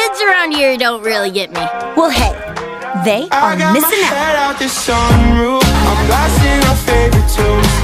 kids around here don't really get me. Well, hey, they are missing out. I'm blasting our favorite tunes.